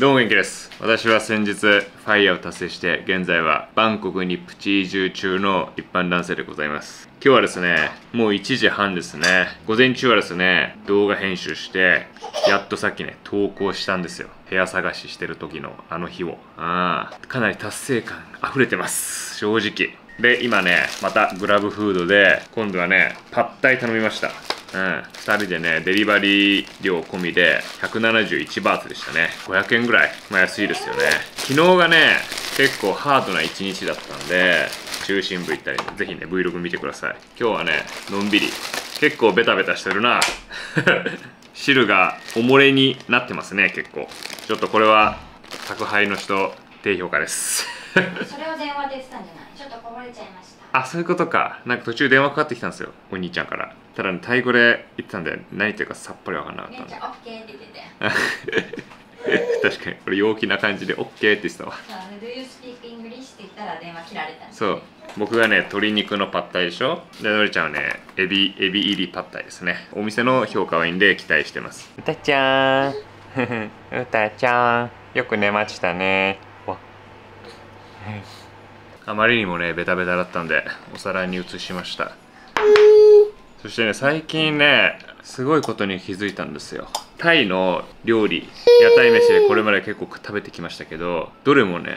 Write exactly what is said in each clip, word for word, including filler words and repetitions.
どうも元気です。私は先日ファイヤーを達成して現在はバンコクにプチ移住中の一般男性でございます。今日はですね、もういちじはんですね。午前中はですね、動画編集してやっとさっきね投稿したんですよ。部屋探ししてる時のあの日を。ああ、かなり達成感溢れてます正直。で今ねまたグラブフードで今度はねパッタイ頼みました。うん、ふたりでね、デリバリー料込みでひゃくななじゅういちバーツでしたね。ごひゃくえんぐらい。まあ安いですよね。昨日がね、結構ハードな一日だったんで、中心部行ったり、ぜひね、Vlog 見てください。今日はね、のんびり。結構ベタベタしてるな。汁がお漏れになってますね、結構。ちょっとこれは、宅配の人、低評価です。 それを電話で言ってたんじゃない？ちょっとこぼれちゃいました。 あ、そういうことか。なんか途中電話かかってきたんですよ、お兄ちゃんから。ただね、タイ語で言ってたんで、何言ってるかさっぱりわかんなかったんで。 お姉ちゃん、オッケーって言ってて。 確かに、これ陽気な感じでオッケーって言ってたわ。 Do you speak English? って言ったら電話切られたんです。 そう。僕がね、鶏肉のパッタイでしょ。で、のりちゃんはね、エビ、エビ入りパッタイですね。お店の評価はいいんで期待してます。うたちゃん。うたちゃん。よく寝ましたね。わ。あまりにもね、ベタベタだったんで、お皿に移しました。そしてね、最近ね、すごいことに気づいたんですよ。タイの料理、屋台飯でこれまで結構食べてきましたけど、どれもね、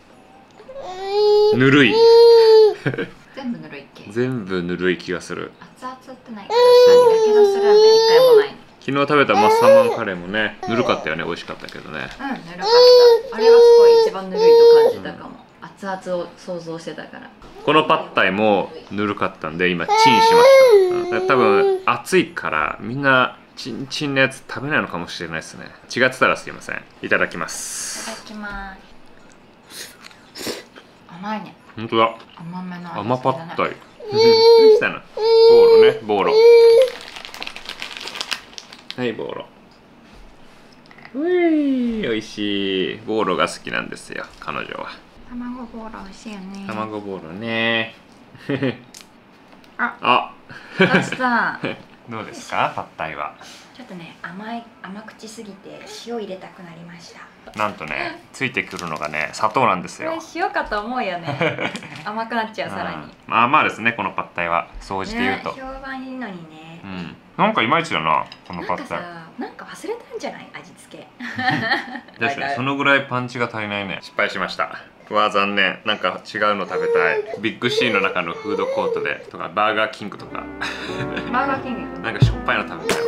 ぬるい。 全部ぬるいっけ？ 全部ぬるい気がする。 熱々ってないから下にやけどするんで一回もない。 昨日食べたマッサマンカレーもね、ぬるかったよね。美味しかったけどね。 うん、ぬるかった。あれがすごい一番ぬるいと感じたかも。熱々を想像してたから。 このパッタイもぬるかったんで今チンしました。うん、多分暑いからみんなチンチンのやつ食べないのかもしれないですね。違ってたらすいません。いただきまいす。 ただきます。甘いね。 本当だ。 甘めの甘パッタイ。どうしたの？ボーロね、ボーロ。はい、ボーロ。うい、おいしい。ボーロが好きなんですよ、彼女は。 卵ボーロ美味しいよね。 卵ボーロね。 あ、 あ、 どうした。 どうですか、パッタイは。 ちょっとね、甘い甘口すぎて塩入れたくなりました。 なんとね、ついてくるのがね、砂糖なんですよ。 これ塩かと思うよね。甘くなっちゃう、さらに。 まあまあですね、このパッタイは総じて言うと。 ね、評判いいのにね。 うん、なんかいまいちだな、このパッタイ。 なんか忘れたんじゃない、味付け。 確かにそのぐらいパンチが足りないね。失敗しました。うわ、残念。なんか違うの食べたい。ビッグシーの中のフードコートでとか、バーガーキングとか。 バーガーキング。 なんかしょっぱいの食べたいわ。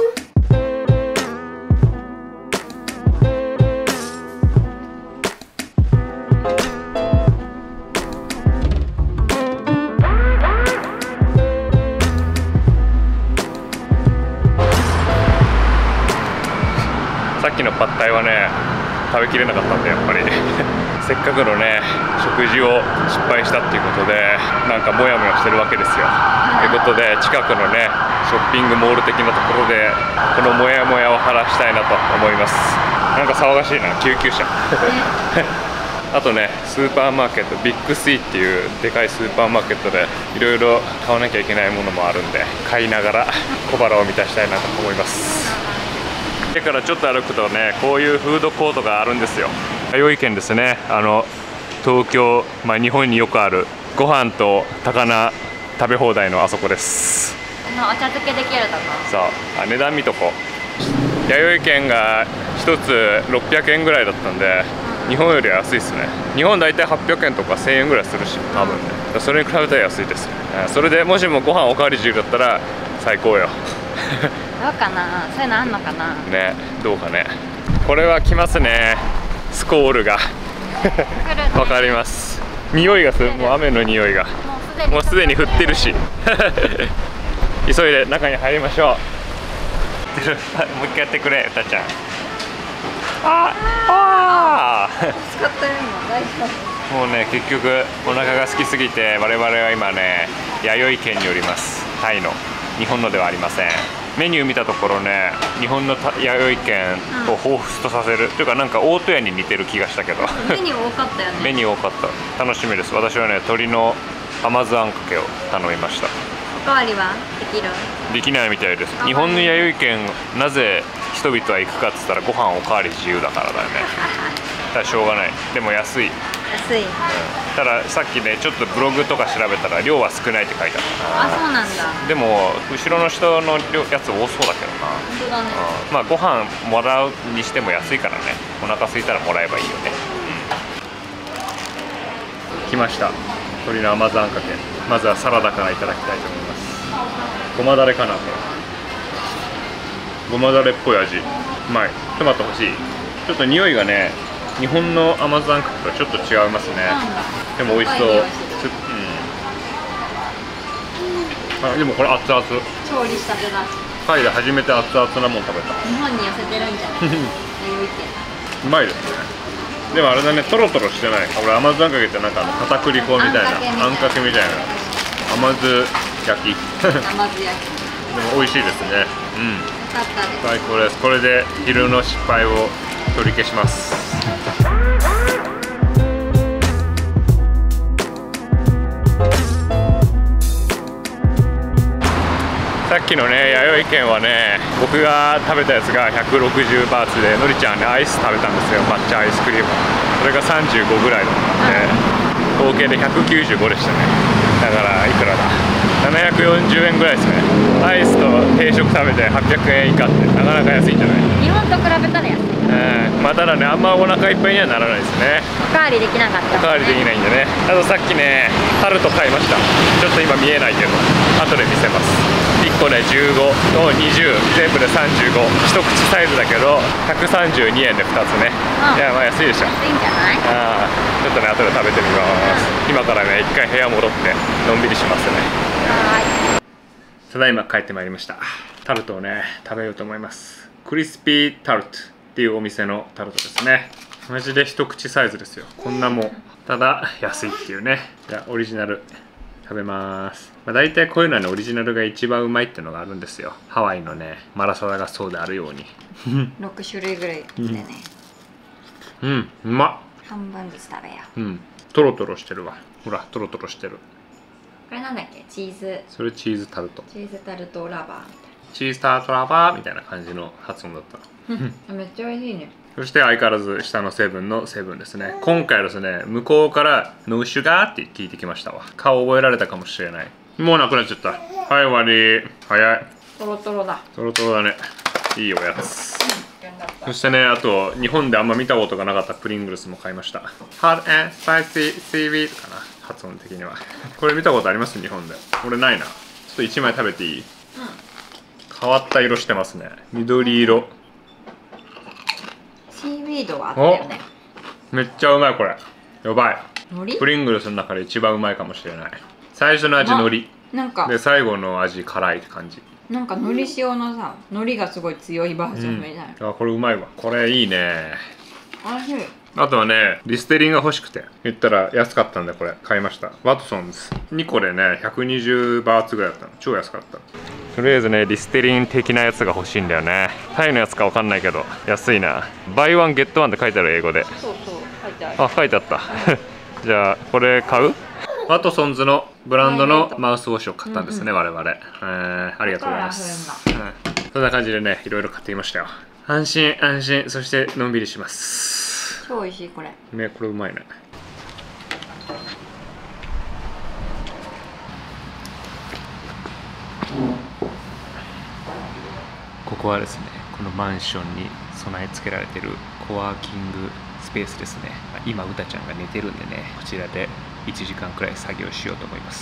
さっきのパッタイはね、食べきれなかったんで、やっぱりせっかくのね食事を失敗したっていうことでなんかモヤモヤしてるわけですよ。ということで近くのねショッピングモール的なところでこのモヤモヤを晴らしたいなと思います。なんか騒がしいな、救急車。あとね、スーパーマーケットビッグシーっていうでかいスーパーマーケットでいろいろ買わなきゃいけないものもあるんで、買いながら小腹を満たしたいなと思います。家からちょっと歩くとね、こういうフードコートがあるんですよ。弥生県ですね。あの東京、まあ、日本によくあるご飯と高菜食べ放題のあそこです。 このお茶漬けできるとこ。 そう、あ、値段見とこ。弥生県がひとつろっぴゃくえんぐらいだったんで、日本よりは安いですね。日本だいたいはっぴゃくえんとかせんえんぐらいするし、多分ね。それに比べたら安いです。それでもしもご飯おかわり自由だったら最高よ。 どうかな、そういうのあんのかな。 ね、どうかね。これは来ますね。スコールが。わかります。匂いがする、もう雨の匂いが。もうすでに降ってるし。急いで中に入りましょう。もう一回やってくれ、うたちゃん。ああ。 使ったよ今、大丈夫。 もうね、結局お腹が空きすぎて我々は今ね、弥生県におります。タイの。日本のではありません。メニュー見たところね、日本の弥生県を彷彿とさせる、うん、というかなんか大戸屋に似てる気がしたけどメニュー多かったよね。 メニュー多かった。楽しみです。私はね、鶏の甘酢あんかけを頼みました。 おかわりはできる？ できないみたいです。日本の弥生県なぜ人々は行くかっつったらご飯おかわり自由だからだよね。だからしょうがない。でも安い。 安い、うん、 たださっきねちょっとブログとか調べたら量は少ないって書いてあったな。 あ、そうなんだ。 でも後ろの人のやつ多そうだけどな。 本当だね。 まあご飯もらうにしても安いからね、お腹空いたらもらえばいいよね。うん、来ました、鶏の甘酢あんかけ。まずはサラダからいただきたいと思います。ごまだれかな。ごまだれっぽい味、うまい。トマト欲しい。ちょっと匂いがね日本の甘酢あんかけとちょっと違いますね。でも美味しそう。うん、あ、でもこれ熱々。 調理したてだ。 タイで初めて熱々なもん食べた。 日本に寄せてるんじゃない？ うまいですね。でもあれだね、トロトロしてない。俺甘酢あんかけってなんかあの片栗粉みたいなあんかけみたいな甘酢焼き。 甘酢焼き。 でも美味しいですね。うん。 よかったです。 最高です。これで昼の失敗を取り消します。さっきのね弥生県はね、僕が食べたやつがひゃくろくじゅうバーツで、のりちゃんねアイス食べたんですよ。抹茶アイスクリーム。それがさんじゅうごぐらいだったんで、合計でひゃくきゅうじゅうごでしたね。だからいくらだ、ななひゃくよんじゅうえんぐらいですね。アイスと定食食べてはっぴゃくえん以下ってなかなか安いんじゃない？ 日本と比べたら安い。 うん、まあただね、あんまお腹いっぱいにはならないですね。 おかわりできなかった、ね、 おかわりできないんでね。あとさっきねタルト買いました。ちょっと今見えないけど後で見せます。いっこねじゅうごとにじゅう、全部でさんじゅうご、一口サイズだけどひゃくさんじゅうにえんでふたつね、うん、いやまあ安いでしょ。 安いんじゃない？ ああ、ちょっとね後で食べてみます、うん、今からね一回部屋戻ってのんびりしますね。 はい。 ただいま帰ってまいりました。タルトをね食べようと思います。クリスピータルトっていうお店のタルトですね。マジで一口サイズですよ。こんなもん、ただ安いっていうね。じゃあオリジナル食べます。まあ、大体こういうのはねオリジナルが一番うまいっていうのがあるんですよ。ハワイのねマラサダがそうであるように。 ろくしゅるいぐらいでね、 うん、うん、うまっ。 半分ずつ食べよう。うん、トロトロしてるわ。ほらトロトロしてる。 これなんだっけ？チーズ。 それチーズタルト。 チーズタルトラバーみたいな。 チーズタルトラバーみたいな感じの発音だった。 めっちゃ美味しいね。そして相変わらず下のセブンのセブンですね。今回はですね、向こうからノーシュガーって聞いてきましたわ。顔覚えられたかもしれない。もうなくなっちゃった。はい、終わり。早い。 トロトロだ。 トロトロだね。いいおやつ。そしてね、あと日本であんま見たことがなかったプリングルスも買いました。Hot and Spicy Seaweed かな、発音的には。これ見たことあります？日本で。俺ないな。ちょっといちまい食べていい？うん。変わった色してますね。緑色。 シーウィードはあったよね。 めっちゃうまいこれ。やばい。 海苔？ プリングルスの中で一番うまいかもしれない。最初の味海苔。 なんか。 で最後の味辛いって感じ。 なんか海苔塩のさ、海苔がすごい強いバージョンみたいな。 うん、あ、これうまいわ。これいいね。 おいしい。 あとはね、リステリンが欲しくて言ったら安かったんでこれ買いました。ワトソンズにこでねひゃくにじゅうバーツぐらいだったの。超安かった。とりあえずねリステリン的なやつが欲しいんだよね。タイのやつかわかんないけど安いな。バイワンゲットワンって書いてある英語で。 そうそう書いてある。 あ、書いてあったじゃあこれ買う？ワトソンズのブランドのマウスウォッシュを買ったんですね、うんうん、我々、えー、ありがとうございます、うん、そんな感じでねいろいろ買ってきましたよ。安心安心、そしてのんびりします。 超美味しいこれね。これうまいね。ここはですね、このマンションに備え付けられてるコワーキングスペースですね。今うたちゃんが寝てるんでね、こちらでいちじかんくらい作業しようと思います。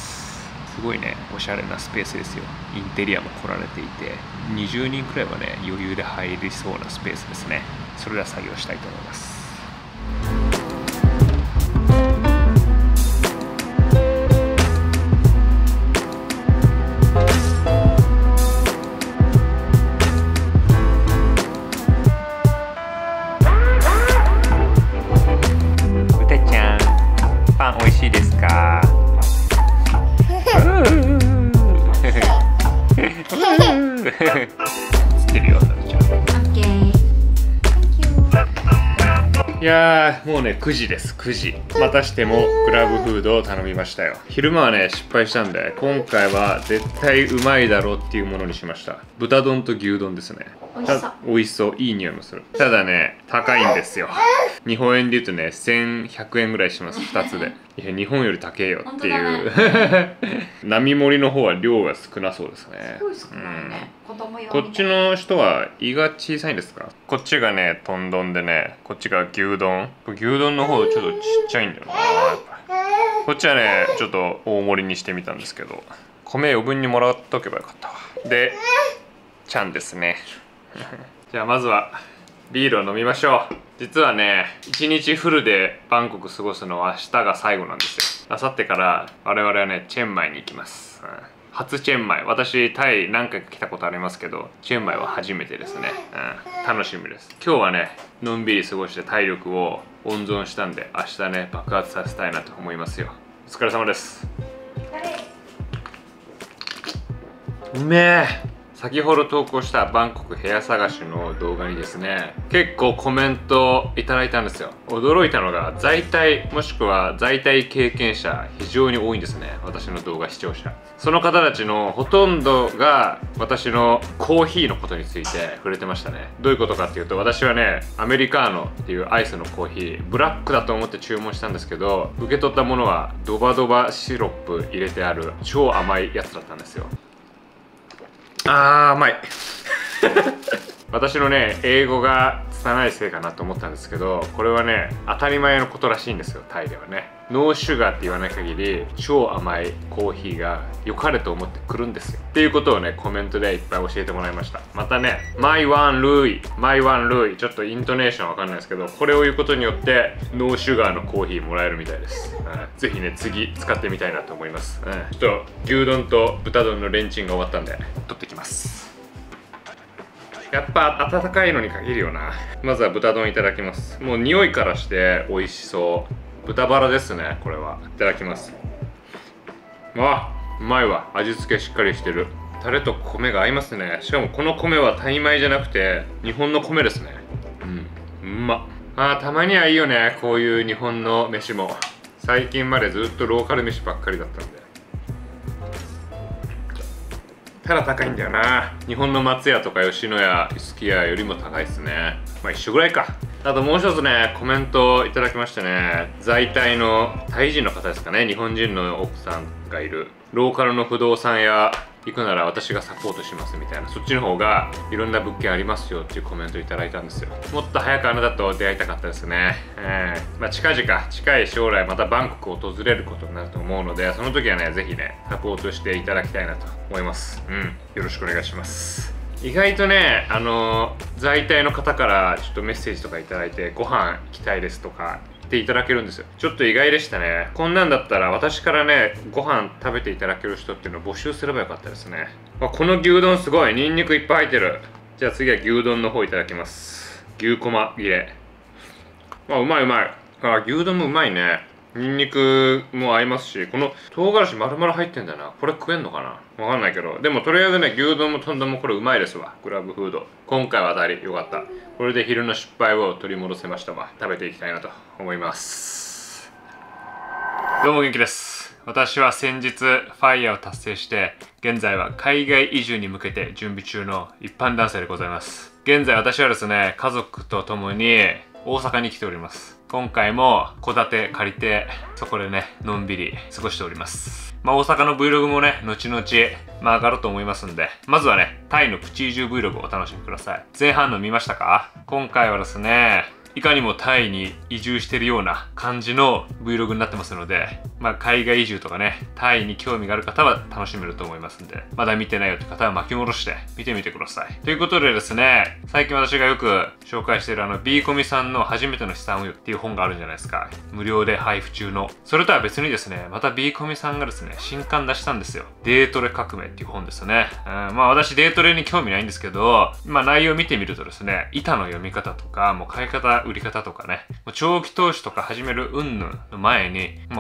すごいねおしゃれなスペースですよ。インテリアも凝られていてにじゅうにんくらいはね余裕で入りそうなスペースですね。それでは作業したいと思います。うたちゃん、パン美味しいですか？つってるよ、なるちゃん。オッケー。 いやーもうねくじです。くじまたしてもクラブフードを頼みましたよ。昼間はね失敗したんで、今回は絶対うまいだろうっていうものにしました。豚丼と牛丼ですね。 美味しそう。 美味しそう。いい匂いもする。ただね高いんですよ。日本円で言うとねせんひゃくえんぐらいします。ふたつで。いや日本より高えよっていう、ね、並盛りの方は量が少なそうですね。 すごい少ないね、うん、子供用。 こっちの人は胃が小さいんですか？こっちがね豚丼でね、こっちが牛丼。牛丼の方ちょっとちっちゃいんだよな。やっぱこっちはねちょっと大盛りにしてみたんですけど、米余分にもらっとけばよかったわ。でちゃんですねじゃあまずはビールを飲みましょう。実はね一日フルでバンコク過ごすのは明日が最後なんですよ。明後日から我々はねチェンマイに行きます、うん、初チェンマイ。私タイ何回か来たことありますけど、チェンマイは初めてですね、うん、楽しみです。今日はねのんびり過ごして体力を温存したんで、明日ね爆発させたいなと思いますよ。お疲れ様です。うめえ。先ほど投稿したバンコク部屋探しの動画にですね、結構コメントいただいたんですよ。驚いたのが在体もしくは在体経験者非常に多いんですね。私の動画視聴者、その方たちのほとんどが私のコーヒーのことについて触れてましたね。どういうことかっていうと、私はねアメリカーノっていうアイスのコーヒーブラックだと思って注文したんですけど、受け取ったものはドバドバシロップ入れてある超甘いやつだったんですよ。あー甘い私のね英語が拙いせいかなと思ったんですけど、これはね当たり前のことらしいんですよ。タイではねノーシュガーって言わない限り超甘いコーヒーが良かれと思ってくるんですよっていうことをねコメントでいっぱい教えてもらいました。またねマイワンルイマイワンルイ、ちょっとイントネーションわかんないですけど、これを言うことによってノーシュガーのコーヒーもらえるみたいです、うん、ぜひね次使ってみたいなと思います、うん、ちょっと牛丼と豚丼のレンチンが終わったんで取ってきます。やっぱ温かいのに限るよな。まずは豚丼いただきます。もう匂いからして美味しそう。豚バラですねこれは。いただきます。あ、うまいわ。味付けしっかりしてる。タレと米が合いますね。しかもこの米はタイ米じゃなくて日本の米ですね。うん、うまっ。あーたまにはいいよねこういう日本の飯も。最近までずっとローカル飯ばっかりだったんで。ただ高いんだよな。日本の松屋とか吉野家すき家よりも高いですね。まあ一緒ぐらいか。あともう一つねコメントいただきましてね、在タイのタイ人の方ですかね、日本人の奥さんがいるローカルの不動産屋行くなら私がサポートしますみたいな、そっちの方がいろんな物件ありますよっていうコメントいただいたんですよ。もっと早くあなたと出会いたかったですね。えー、まあ近々近い将来またバンコクを訪れることになると思うので、その時はねぜひねサポートしていただきたいなと思います。うん、よろしくお願いします。意外とねあのー、在タイの方からちょっとメッセージとかいただいて、ご飯行きたいですとか言っていただけるんですよ。ちょっと意外でしたね。こんなんだったら私からねご飯食べていただける人っていうのを募集すればよかったですね。あ、この牛丼すごいニンニクいっぱい入ってる。じゃあ次は牛丼の方いただきます。牛こま切れ。あ、うまいうまい。あ、牛丼もうまいね。ニンニクも合いますし、この唐辛子丸々入ってんだな。これ食えんのかな、わかんないけど、でもとりあえずね牛丼も豚丼もこれうまいですわ。クラブフード今回は当たりよかった。これで昼の失敗を取り戻せましたわ。食べていきたいなと思います。どうも元気です。私は先日ファイヤーを達成して現在は海外移住に向けて準備中の一般男性でございます。現在私はですね家族と共に大阪に来ております。今回も戸建て借りてそこでねのんびり過ごしております。まあ大阪の Vlog もね後々まあ上がると思いますんで、まずはねタイのプチ移住 Vlog をお楽しみください。前半の見ましたか？今回はですねいかにもタイに移住してるような感じの Vlog になってますので、まあ海外移住とかねタイに興味がある方は楽しめると思いますんで、まだ見てないよって方は巻き戻して見てみてください。ということでですね、最近私がよく紹介しているあの B コミさんの初めての資産運用っていう本があるんじゃないですか。無料で配布中の。それとは別にですね、また B コミさんがですね新刊出したんですよ。デートレ革命っていう本ですね。うん、まあ私デートレに興味ないんですけど、まあ内容を見てみるとですね、板の読み方とかもう買い方売り方とかね、長期投資とか始める云々の前にもう株の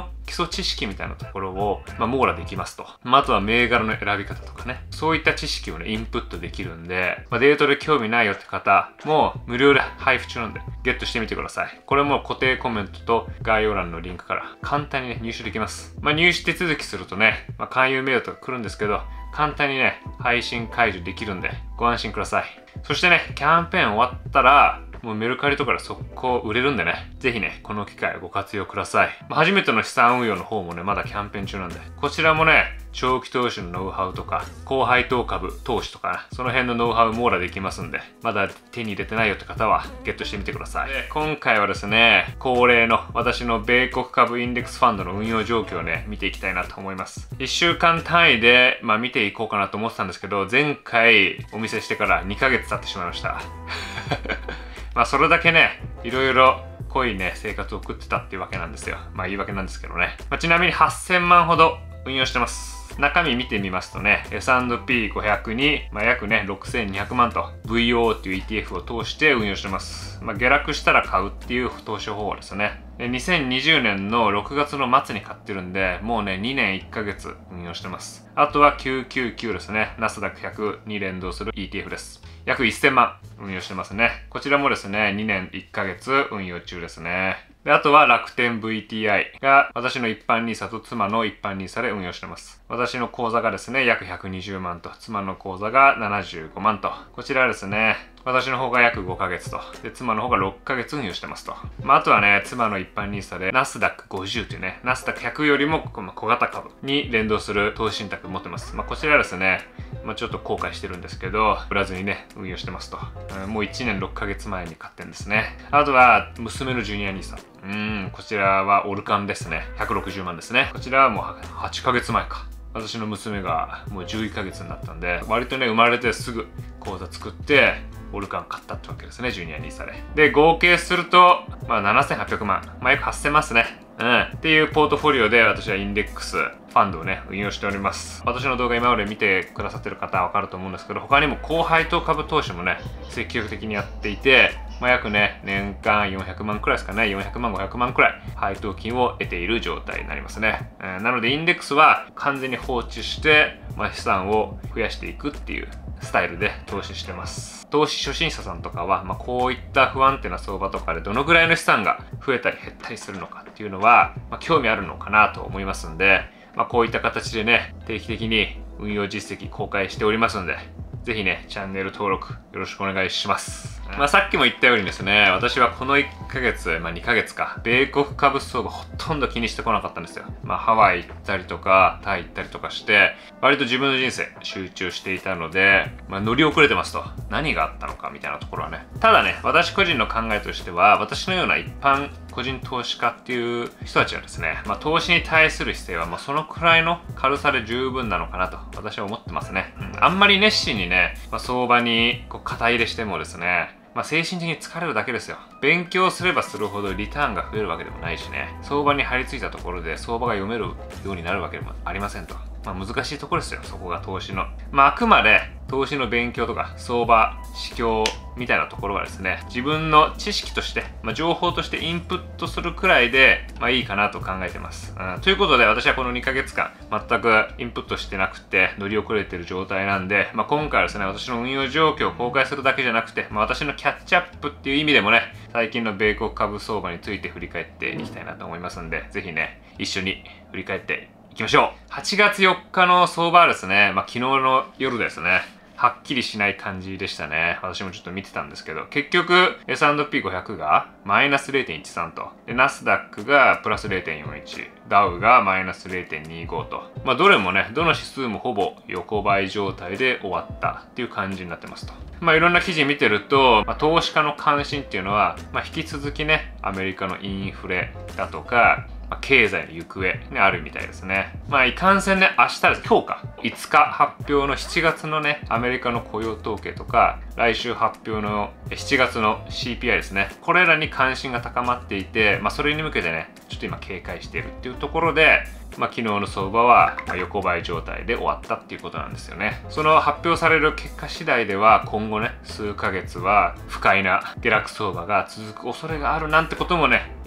の基礎知識みたいなところを、まあ、網羅できますと。まあ、あとは銘柄の選び方とかね、そういった知識をね、インプットできるんで、まあ、デートで興味ないよって方、もう無料で配布中なんで、ゲットしてみてください。これも固定コメントと概要欄のリンクから簡単にね、入手できます。まあ、入手手続きするとね、まあ、勧誘メールとか来るんですけど、簡単にね、配信解除できるんで、ご安心ください。そしてね、キャンペーン終わったら、もうメルカリとかで速攻売れるんでね、ぜひね、この機会をご活用ください。まあ、初めての資産運用の方もね、まだキャンペーン中なんで、こちらもね、長期投資のノウハウとか、高配当株投資とか、その辺のノウハウ網羅できますんで、まだ手に入れてないよって方は、ゲットしてみてください。で、今回はですね、恒例の私の米国株インデックスファンドの運用状況をね、見ていきたいなと思います。いっしゅうかん単位で、まあ見ていこうかなと思ってたんですけど、前回お見せしてからにかげつ経ってしまいました。まあそれだけね、いろいろ濃いね、生活を送ってたっていうわけなんですよ。まあ言い訳なんですけどね。まあ、ちなみにはっせんまんほど運用してます。中身見てみますとね、エスアンドピーごひゃく に、まあ、約ね、ろくせんにひゃくまんと ブイオー っていう イーティーエフ を通して運用してます。まあ、下落したら買うっていう投資方法ですね。でにせんにじゅうねんのろくがつの末に買ってるんで、もうね、にねんいっかげつ運用してます。あとはきゅうきゅうきゅうですね。ナスダックひゃくに連動する イーティーエフ です。約せんまん運用してますね。こちらもですね、にねんいっかげつ運用中ですね。で、あとは楽天 ブイティーアイ が私の一般ニーサと妻の一般ニーサで運用してます。私の口座がですね、約ひゃくにじゅうまんと、妻の口座がななじゅうごまんと、こちらはですね、私の方が約ごかげつと、で、妻の方がろっかげつ運用してますと。まあ、あとはね、妻の一般ニーサでナスダックごじゅうというね、ナスダックひゃくよりも小型株に連動する投資信託持ってます。まあ、こちらはですね、まあ、ちょっと後悔してるんですけど、売らずにね、運用してますと。うん、もういちねんろっかげつまえに買ってんですね。あとは、娘のジュニアニーサ。うん、こちらはオルカンですね。ひゃくろくじゅうまんですね。こちらはもうはちかげつまえか。私の娘がもうじゅういっかげつになったんで、割とね、生まれてすぐ口座作って、オルカン買ったってわけですね、ジュニアニーサで。で、合計すると、まあ、ななせんはっぴゃくまん。まあ、約はっせんまんですね。うん。っていうポートフォリオで私はインデックスファンドをね、運用しております。私の動画今まで見てくださってる方はわかると思うんですけど、他にも高配当株投資もね、積極的にやっていて、まあ、約ね、年間よんひゃくまんくらいですかね、よんひゃくまん、ごひゃくまんくらい配当金を得ている状態になりますね。うん、なので、インデックスは完全に放置して、まあ、資産を増やしていくっていうスタイルで投資してます。投資初心者さんとかは、まあ、こういった不安定な相場とかでどのぐらいの資産が増えたり減ったりするのかっていうのは、まあ、興味あるのかなと思いますんで、まあ、こういった形でね、定期的に運用実績公開しておりますので、ぜひね、チャンネル登録よろしくお願いします。まあさっきも言ったようにですね、私はこのいっかげつ、まあにかげつか、米国株相場ほとんど気にしてこなかったんですよ。まあハワイ行ったりとか、タイ行ったりとかして、割と自分の人生集中していたので、まあ乗り遅れてますと。何があったのかみたいなところはね。ただね、私個人の考えとしては、私のような一般個人投資家っていう人たちはですね、まあ投資に対する姿勢は、まあそのくらいの軽さで十分なのかなと、私は思ってますね。うん、あんまり熱心にね、まあ、相場にこう肩入れしてもですね、まあ、精神的に疲れるだけですよ。勉強すればするほどリターンが増えるわけでもないしね、相場に張り付いたところで相場が読めるようになるわけでもありませんと。まあ、難しいところですよ、そこが投資の。まあ、あくまで投資の勉強とか相場、市況みたいなところはですね、自分の知識として、まあ、情報としてインプットするくらいで、まあいいかなと考えてます。うん、ということで私はこのにかげつかん全くインプットしてなくて乗り遅れてる状態なんで、まあ、今回はですね、私の運用状況を公開するだけじゃなくて、まあ、私のキャッチアップっていう意味でもね、最近の米国株相場について振り返っていきたいなと思いますんで、ぜひね、一緒に振り返っていきましょう。はちがつよっかの相場はですね、まあ、昨日の夜ですね、はっきりしない感じでしたね。私もちょっと見てたんですけど、結局 エスアンドピーごひゃく がマイナス れいてんいちさん と、でナスダックがプラス れいてんよんいち、ダウがマイナス れいてんにご と、まあどれもね、どの指数もほぼ横ばい状態で終わったっていう感じになってますと。まあいろんな記事見てると、まあ、投資家の関心っていうのは、まあ、引き続きね、アメリカのインフレだとか、まあ、経済の行方にあるみたいですね。まあ、いかんせんね、明日です。今日か。いつか発表のしちがつのね、アメリカの雇用統計とか、来週発表のしちがつの シーピーアイ ですね。これらに関心が高まっていて、まあ、それに向けてね、ちょっと今警戒しているっていうところで、まあ、昨日の相場は横ばい状態で終わったっていうことなんですよね。その発表される結果次第では、今後ね、数ヶ月は不快な下落相場が続く恐れがあるなんてこともね、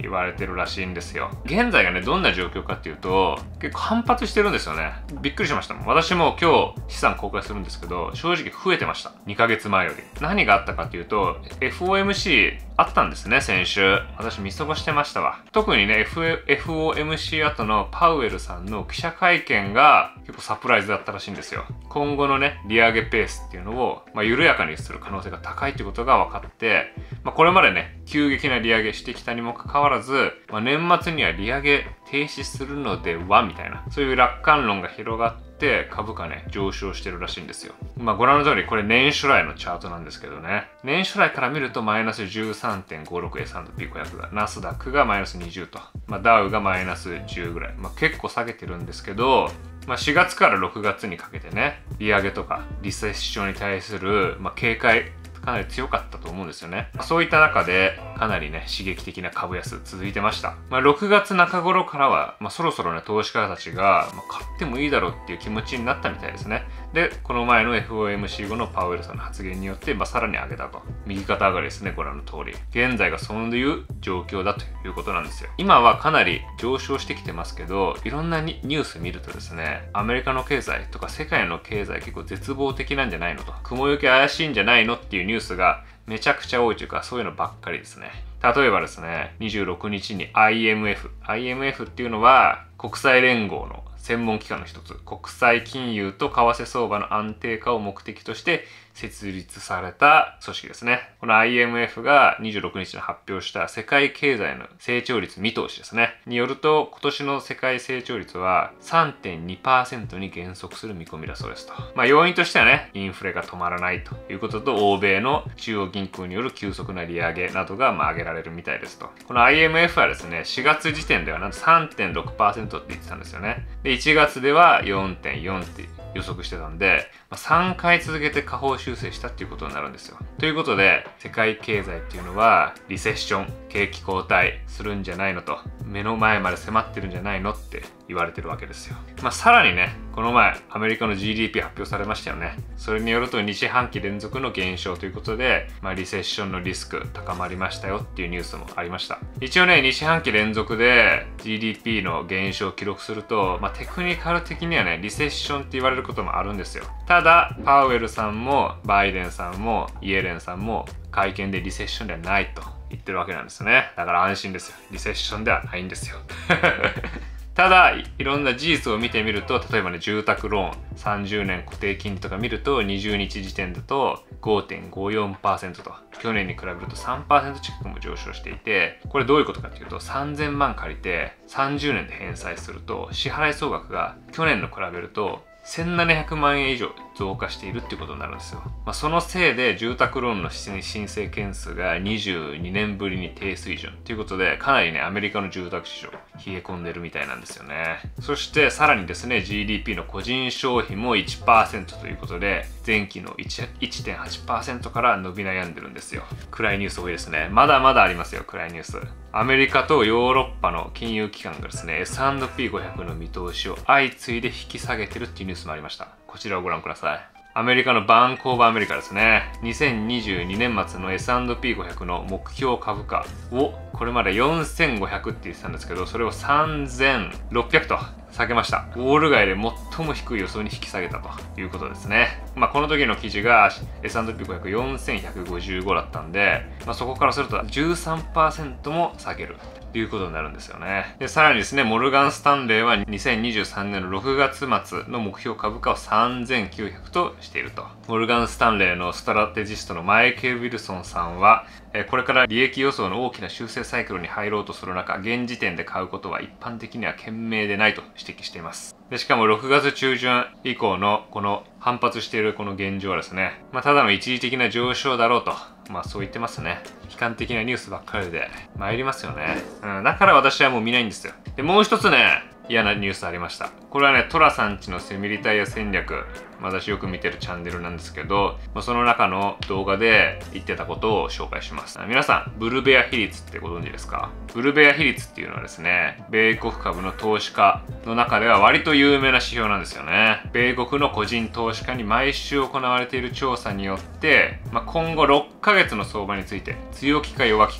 言われてるらしいんですよ。現在がね、どんな状況かっていうと、結構反発してるんですよね。びっくりしましたもん。私も今日資産公開するんですけど、正直増えてました。にかげつまえより。何があったかっていうと、エフオーエムシー あったんですね、先週。私見過ごしてましたわ。特にね、F、エフオーエムシー 後のパウエルさんの記者会見が結構サプライズだったらしいんですよ。今後のね、利上げペースっていうのを、まあ、緩やかにする可能性が高いっていうことが分かって、まあ、これまでね、急激な利上げしてきたにもかかわらず、まあ、年末には利上げ停止するのではみたいな、そういう楽観論が広がって株価ね、上昇してるらしいんですよ。まあご覧の通り、これ年初来のチャートなんですけどね。年初来から見るとマイナス じゅうさんてんごろく エスアンドピーごひゃく が、ナスダックがマイナスにじゅうと、まあ、ダウがマイナスじゅうぐらい。まあ結構下げてるんですけど、まあ、しがつからろくがつにかけてね、利上げとかリセッションに対する、まあ、警戒かなり強かったと思うんですよね。そういった中でかなりね、刺激的な株安続いてました。まあ、ろくがつなか頃からは、まあ、そろそろね、投資家たちが、まあ、買ってもいいだろうっていう気持ちになったみたいですね。で、この前の エフオーエムシー 後のパウエルさんの発言によって、まあ、さらに上げたと。右肩上がりですね、ご覧の通り。現在がそういう状況だということなんですよ。今はかなり上昇してきてますけど、いろんなニュース見るとですね、アメリカの経済とか世界の経済結構絶望的なんじゃないのと、雲行き怪しいんじゃないのっていうニュースがめちゃくちゃ多いというか、そういうのばっかりですね。例えばですね、にじゅうろくにちに アイエムエフ。アイエムエフ っていうのは国際連合の専門機関の一つ、国際金融と為替相場の安定化を目的として設立された組織ですね。この アイエムエフ がにじゅうろくにちに発表した世界経済の成長率見通しですね。によると、今年の世界成長率は さんてんにパーセント に減速する見込みだそうですと。まあ要因としてはね、インフレが止まらないということと、欧米の中央銀行による急速な利上げなどがまあ挙げられるみたいですと。この アイエムエフ はですね、しがつ時点ではなんと さんてんろくパーセント って言ってたんですよね。で、いちがつでは よんてんよん って予測してたんで、まあ、さんかい続けて下方修正したっていうことになるんですよ。ということで、世界経済っていうのはリセッション、景気後退するんじゃないのと、目の前まで迫ってるんじゃないのって言われてるわけですよ。まあ、さらにね、この前アメリカの ジーディーピー 発表されましたよね。それによるとに四半期連続の減少ということで、まあ、リセッションのリスク高まりましたよっていうニュースもありました。一応ね、に四半期連続で ジーディーピー の減少を記録すると、まあ、テクニカル的にはね、リセッションって言われることもあるんですよ。ただ、パウエルさんもバイデンさんもイエレンさんも会見でリセッションではないと言ってるわけなんですね。だから安心ですよ。リセッションではないんですよ。ただ、いろんな事実を見てみると、例えばね、住宅ローン、さんじゅうねん固定金利とか見ると、にじゅうにち時点だと ごてんごよんパーセント と、去年に比べると さんパーセント 近くも上昇していて、これどういうことかっていうと、さんぜんまん借りてさんじゅうねんで返済すると、支払い総額が去年の比べるとせんななひゃくまんえん以上増加しているっていうことになるんですよ。まあ、そのせいで住宅ローンの申請件数がにじゅうにねんぶりに低水準ということで、かなりね、アメリカの住宅市場冷え込んでるみたいなんですよね。そしてさらにですね、ジーディーピー の個人消費も いちパーセント ということで、前期の いってんはちパーセント から伸び悩んでるんですよ。暗いニュース多いですね。まだまだありますよ、暗いニュース。アメリカとヨーロッパの金融機関がですね、エスアンドピーごひゃく の見通しを相次いで引き下げてるっていうニュースもありました。こちらをご覧ください。アメリカのバンコーバーアメリカですね。にせんにじゅうにねん末の エスアンドピーごひゃく の目標株価を、これまでよんせんごひゃくって言ってたんですけど、それをさんぜんろっぴゃくと下げました。ウォール街で最も低い予想に引き下げたということですね。まあこの時の記事が エスアンドピーごひゃくよんせんひゃくごじゅうごだったんで、まあ、そこからすると じゅうさんパーセント も下げるということになるんですよね。で、さらにですね、モルガン・スタンレーはにせんにじゅうさんねんのろくがつ末の目標株価をさんぜんきゅうひゃくとしていると。モルガン・スタンレーのストラテジストのマイケル・ウィルソンさんは、これから利益予想の大きな修正サイクルに入ろうとする中、現時点で買うことは一般的には賢明でないと指摘しています。で、しかもろくがつ中旬以降のこの反発しているこの現状はですね、まあ、ただの一時的な上昇だろうと、まあそう言ってますね。悲観的なニュースばっかりで参りますよね。うん、だから私はもう見ないんですよ。で、もう一つね、嫌なニュースありました。これはね、トラさんちのセミリタイア戦略、私よく見てるチャンネルなんですけど、その中の動画で言ってたことを紹介します。皆さん、ブルベア比率ってご存知ですか？ブルベア比率っていうのはですね、米国株の投資家の中では割と有名な指標なんですよね。米国の個人投資家に毎週行われている調査によって、まあ、今後ろっかげつの相場について強気か弱気か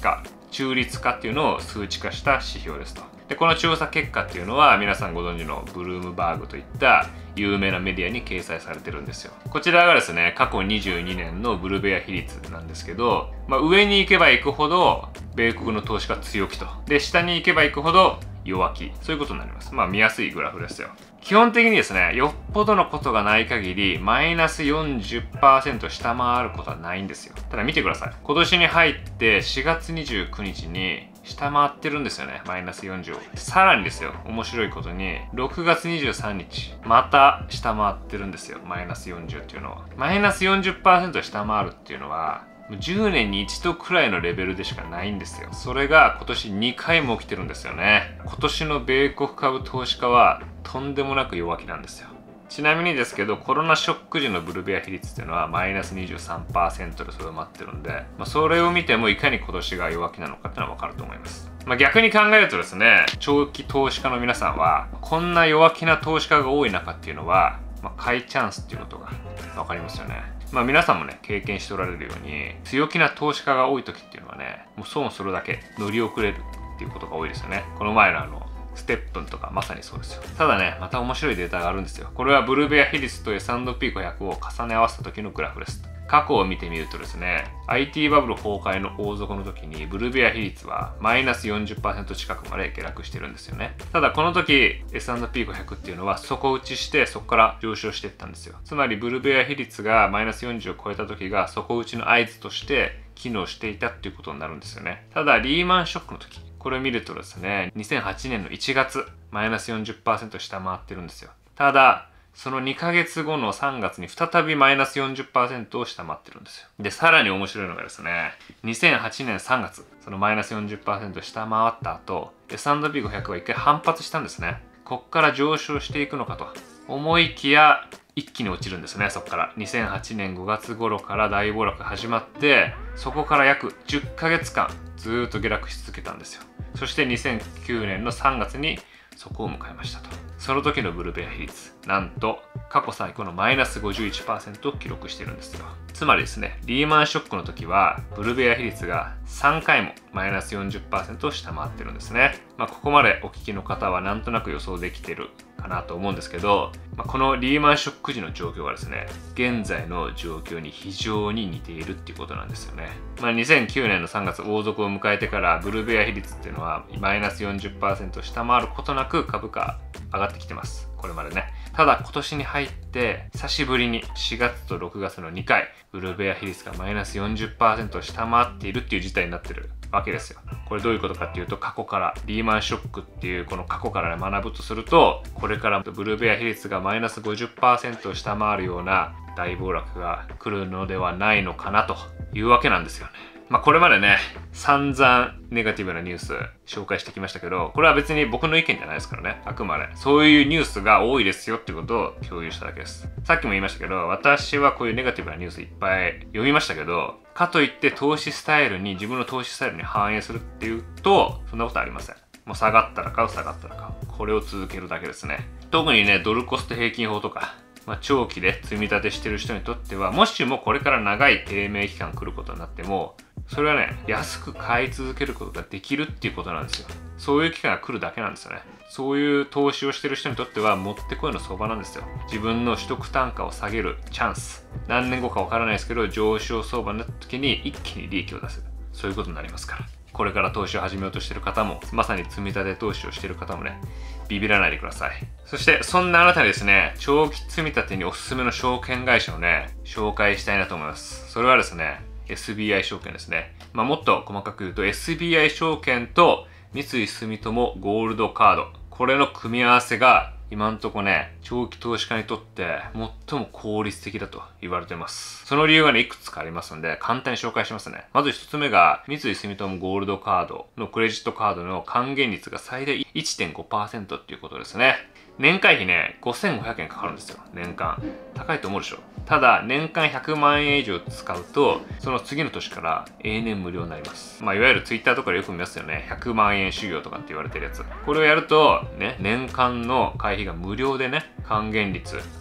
中立化っていうのを数値化した指標ですと。でこの調査結果っていうのは皆さんご存知のブルームバーグといった有名なメディアに掲載されてるんですよ。こちらがですね、過去にじゅうにねんのブルベア比率なんですけど、まあ、上に行けば行くほど米国の投資家強気と。で、下に行けば行くほど弱気。そういうことになります。まあ見やすいグラフですよ。基本的にですね、よっぽどのことがない限り、マイナス よんじゅっパーセント 下回ることはないんですよ。ただ見てください。今年に入ってしがつにじゅうくにちに下回ってるんですよね。マイナスよんじゅうを。さらにですよ、面白いことに、ろくがつにじゅうさんにち、また下回ってるんですよ。マイナスよんじゅうっていうのは。マイナス よんじゅっパーセント 下回るっていうのは、じゅうねんに一度くらいのレベルでしかないんですよ。それが今年にかいも起きてるんですよね。今年の米国株投資家はとんでもなく弱気なんですよ。ちなみにですけど、コロナショック時のブルベア比率っていうのはマイナス にじゅうさんパーセント でとどまってるんで、まあ、それを見てもいかに今年が弱気なのかっていうのは分かると思います。まあ、逆に考えるとですね、長期投資家の皆さんはこんな弱気な投資家が多い中っていうのは、まあ、買いチャンスっていうことが分かりますよね。まあ皆さんもね、経験しておられるように、強気な投資家が多い時っていうのはね、もう損するだけ乗り遅れるっていうことが多いですよね。この前のあの、ステップンとかまさにそうですよ。ただね、また面白いデータがあるんですよ。これはブルベア比率と エスアンドピーごひゃく を重ね合わせた時のグラフです。過去を見てみるとですね、アイティー バブル崩壊の大底の時にブルベア比率はマイナス よんじゅっパーセント 近くまで下落してるんですよね。ただこの時 エスアンドピーごひゃく っていうのは底打ちしてそこから上昇していったんですよ。つまりブルベア比率がマイナスよんじゅうを超えた時が底打ちの合図として機能していたっていうことになるんですよね。ただリーマンショックの時、これを見るとですね、にせんはちねんのいちがつマイナス よんじゅっパーセント 下回ってるんですよ。ただそのにかげつごのさんがつに再びマイナス よんじゅっパーセント を下回ってるんですよ。で、さらに面白いのがですね、にせんはちねんさんがつ、そのマイナス よんじゅっパーセント 下回った後、エスアンドピーごひゃく は一回反発したんですね。こっから上昇していくのかと思いきや、一気に落ちるんですね、そこから。にせんはちねんごがつ頃から大暴落始まって、そこから約じゅっかげつかんずーっと下落し続けたんですよ。そしてにせんきゅうねんのさんがつに底を迎えましたと。その時のブルベア比率、なんと過去最高のマイナス ごじゅういちパーセント を記録しているんですよ。つまりですね、リーマンショックの時はブルベア比率がさんかいもマイナス よんじゅっパーセント を下回ってるんですね。まあ、ここまでお聞きの方はなんとなく予想できてるかなと思うんですけど、まあ、このリーマンショック時の状況がですね、現在の状況に非常に似ているっていうことなんですよね。まあ、にせんきゅうねんのさんがつ大底を迎えてからブルベア比率っていうのはマイナス よんじゅっパーセント 下回ることなく株価上がってきてます。これまでね。ただ今年に入って久しぶりにしがつとろくがつのにかいブルベア比率がマイナス よんじゅっパーセント を下回っているっていう事態になってるわけですよ。これどういうことかっていうと、過去からリーマンショックっていうこの過去から学ぶとすると、これからブルベア比率がマイナス ごじゅっパーセント を下回るような大暴落が来るのではないのかなというわけなんですよね。まあこれまでね、散々ネガティブなニュース紹介してきましたけど、これは別に僕の意見じゃないですからね。あくまでそういうニュースが多いですよってことを共有しただけです。さっきも言いましたけど、私はこういうネガティブなニュースいっぱい読みましたけど、かといって投資スタイルに、自分の投資スタイルに反映するっていうと、そんなことありません。もう下がったら買う、下がったら買う。これを続けるだけですね。特にね、ドルコスト平均法とか、まあ、長期で積み立てしてる人にとっては、もしもこれから長い低迷期間来ることになっても、それはね、安く買い続けることができるっていうことなんですよ。そういう期間が来るだけなんですよね。そういう投資をしてる人にとってはもってこいの相場なんですよ。自分の取得単価を下げるチャンス。何年後かわからないですけど、上昇相場になった時に一気に利益を出せる。そういうことになりますから。これから投資を始めようとしている方も、まさに積み立て投資をしている方もね、ビビらないでください。そして、そんなあなたにですね、長期積み立てにおすすめの証券会社をね、紹介したいなと思います。それはですね、エスビーアイ 証券ですね。まあ、もっと細かく言うと エスビーアイ 証券と三井住友ゴールドカード、これの組み合わせが今んとこね、長期投資家にとって最も効率的だと言われています。その理由がね、いくつかありますので簡単に紹介しますね。まず一つ目が三井住友ゴールドカードのクレジットカードの還元率が最大 いってんごパーセント っていうことですね。年会費ね、ごせんごひゃくえんかかるんですよ。年間。高いと思うでしょ。ただ、年間ひゃくまんえん以上使うと、その次の年から永年無料になります。まあ、いわゆるツイッターとかでよく見ますよね。ひゃくまんえん修行とかって言われてるやつ。これをやると、ね、年間の会費が無料でね、還元率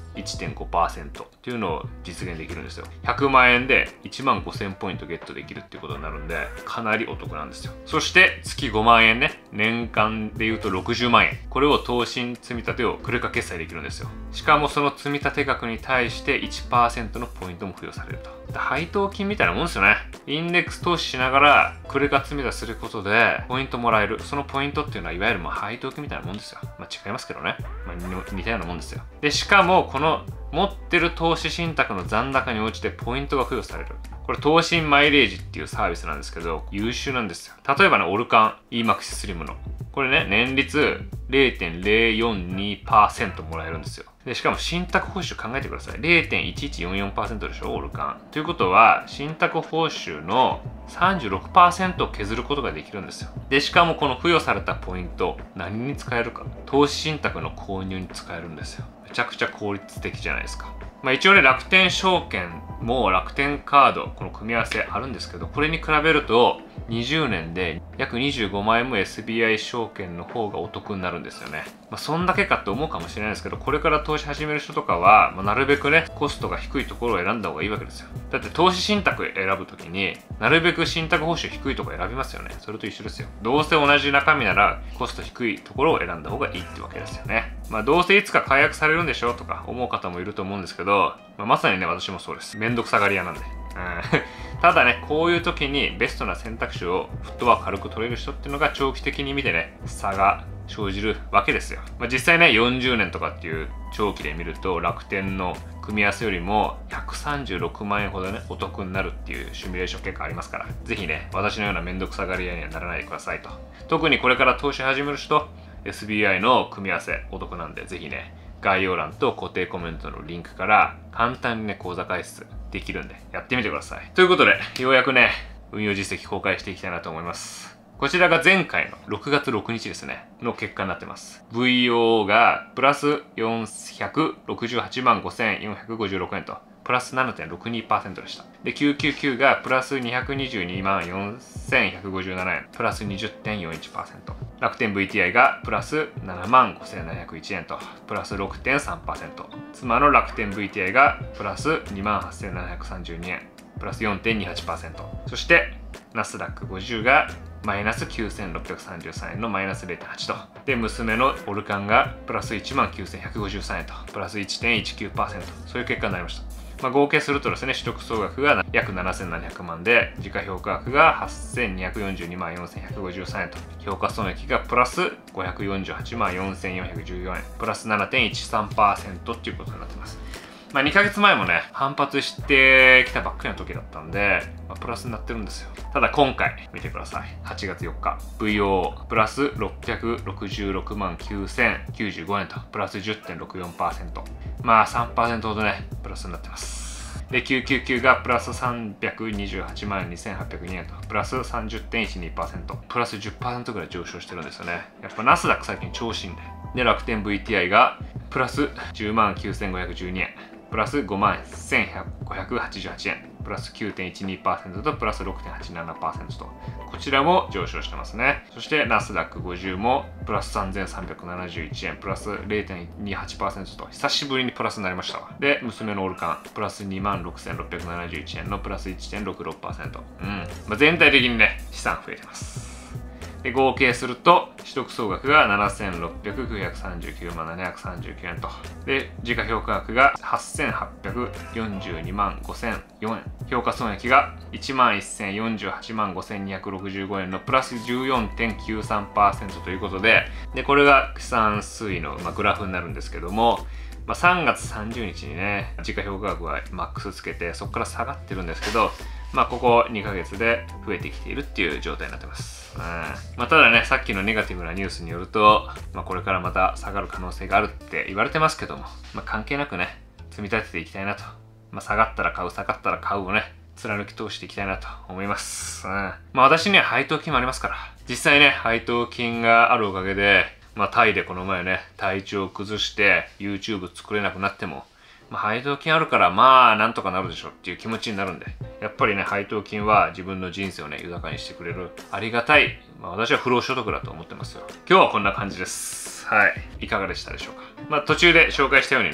いってんごパーセント っていうのを実現できるんですよ。ひゃくまんえんでいちまんごせんポイントゲットできるっていうことになるんで、かなりお得なんですよ。そして月ごまんえんね、年間で言うとろくじゅうまんえん、これを投資積み立てをクレカ決済できるんですよ。しかもその積み立て額に対して いちパーセント のポイントも付与されると。配当金みたいなもんですよね。インデックス投資しながらクレカ積み立てすることでポイントもらえる。そのポイントっていうのはいわゆるまあ配当金みたいなもんですよ。まあ違いますけどね。まあ似たようなもんですよ。で、しかもこの持ってる投資信託の残高に応じてポイントが付与される。これ、投信マイレージっていうサービスなんですけど、優秀なんですよ。例えばね、オルカン イーマックス スリムの。これね、年率 れいてんぜろよんにパーセント もらえるんですよ。で、しかも信託報酬考えてください。れいてんいちいちよんよんパーセント でしょ、オルカン。ということは、信託報酬の さんじゅうろくパーセント を削ることができるんですよ。で、しかもこの付与されたポイント、何に使えるか。投資信託の購入に使えるんですよ。めちゃくちゃ効率的じゃないですか。まあ一応ね、楽天証券も楽天カード、この組み合わせあるんですけど、これに比べるとにじゅうねんで約にじゅうごまんえんも エスビーアイ 証券の方がお得になるんですよね。まあそんだけかって思うかもしれないですけど、これから投資始める人とかは、まあ、なるべくね、コストが低いところを選んだ方がいいわけですよ。だって投資信託選ぶときに、なるべく信託報酬低いところ選びますよね。それと一緒ですよ。どうせ同じ中身ならコスト低いところを選んだ方がいいってわけですよね。まあどうせいつか解約されるんでしょとか思う方もいると思うんですけど、まあ、まさにね、私もそうです。めんどくさがり屋なんで。うんただね、こういう時にベストな選択肢をフットワーク軽く取れる人っていうのが長期的に見てね、差が生じるわけですよ。まあ、実際ね、よんじゅうねんとかっていう長期で見ると楽天の組み合わせよりもひゃくさんじゅうろくまんえんほどね、お得になるっていうシミュレーション結果ありますから、ぜひね、私のようなめんどくさがり屋にはならないでくださいと。特にこれから投資始める人、エスビーアイ の組み合わせお得なんで、ぜひね、概要欄と固定コメントのリンクから簡単にね、口座開設できるんで、やってみてください。ということで、ようやくね、運用実績公開していきたいなと思います。こちらが前回のろくがつろくにちですね、の結果になってます。ブイオー がプラスよんひゃくろくじゅうはちまんごせんよんひゃくごじゅうろくえんと、プラス ななてんろくにパーセント でした。で、きゅうひゃくきゅうじゅうきゅうがプラスにひゃくにじゅうにまんよんせんひゃくごじゅうななえん、プラス にじゅってんよんいちパーセント。楽天 ブイティーアイ がプラスななまんごせんななひゃくいちえんと、プラス ろくてんさんパーセント。妻の楽天 ブイティーアイ がプラスにまんはっせんななひゃくさんじゅうにえん、プラス よんてんにはちパーセント。そして、ナスダックごじゅうがマイナスきゅうせんろっぴゃくさんじゅうさんえんのマイナス れいてんはち と。で、娘のオルカンがプラス いちまんきゅうせんひゃくごじゅうさんえんと、プラス いってんいちきゅうパーセント。そういう結果になりました。まあ、合計するとですね、取得総額が約ななせんななひゃくまんで、時価評価額がはっせんにひゃくよんじゅうにまんよんせんひゃくごじゅうさんえんと、評価損益がプラスごひゃくよんじゅうはちまんよんせんよんひゃくじゅうよんえん、プラス ななてんいちさんパーセント っていうことになってます。まあ、にかげつまえもね、反発してきたばっかりの時だったんで、まあ、プラスになってるんですよ。ただ今回、見てください。はちがつよっか、ブイオー プラスろっぴゃくろくじゅうろくまんきゅうせんきゅうじゅうごえんと、プラス じゅってんろくよんパーセント。まあ さんパーセント ほどね、プラスになってます。で、きゅうひゃくきゅうじゅうきゅうがプラスさんびゃくにじゅうはちまんにせんはっぴゃくにえんと、プラス さんじゅってんいちにパーセント。プラス じゅっパーセント ぐらい上昇してるんですよね。やっぱナスダック最近調子いいんで。で、楽天 ブイティーアイ がプラスじゅうまんきゅうせんごひゃくじゅうにえん。プラスごまんせんごひゃくはちじゅうはちえん、プラス きゅうてんいちにパーセント とプラス ろくてんはちななパーセント と、こちらも上昇してますね。そしてナスダックごじゅうもプラスさんぜんさんびゃくななじゅういちえん、プラス れいてんにはちパーセント と、久しぶりにプラスになりましたわ。で、娘のオルカン、プラス にまんろくせんろっぴゃくななじゅういちえんのプラス いってんろくろくパーセント。うん。まあ、全体的にね、資産増えてます。で、合計すると、取得総額がななせんろっぴゃくきゅうひゃくさんじゅうきゅうまんななひゃくさんじゅうきゅうえんと。で、時価評価額がはっせんはっぴゃくよんじゅうにまんごせんよんえん。評価損益がいちまんせんよんじゅうはちまんごせんにひゃくろくじゅうごえんのプラス じゅうよんてんきゅうさんパーセント ということで、で、これが資産推移の、まあ、グラフになるんですけども、まあ、さんがつさんじゅうにちにね、時価評価額はマックスつけて、そこから下がってるんですけど、まあ、ここにかげつで増えてきているっていう状態になってます。うん、まあ、ただね、さっきのネガティブなニュースによると、まあ、これからまた下がる可能性があるって言われてますけども、まあ、関係なくね、積み立てていきたいなと。まあ、下がったら買う、下がったら買うをね、貫き通していきたいなと思います。うん、まあ、私には配当金もありますから、実際ね、配当金があるおかげで、まあ、タイでこの前ね、体調を崩して YouTube 作れなくなっても、まあ、配当金あるからまあなんとかなるでしょっていう気持ちになるんで、やっぱりね、配当金は自分の人生をね、豊かにしてくれるありがたい、まあ、私は不労所得だと思ってますよ。今日はこんな感じです。はい。いかがでしたでしょうか。まあ途中で紹介したようにね、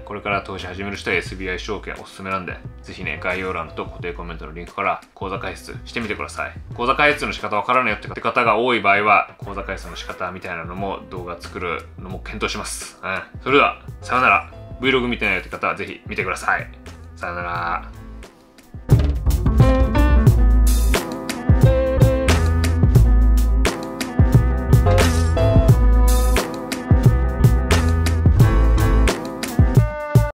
これから投資始める人は エスビーアイ 証券おすすめなんで、ぜひね、概要欄と固定コメントのリンクから口座開設してみてください。口座開設の仕方わからないよって方が多い場合は、口座開設の仕方みたいなのも動画作るのも検討します。うん。それでは、さよなら。Vlog 見てないよって方はぜひ見てください。さよなら。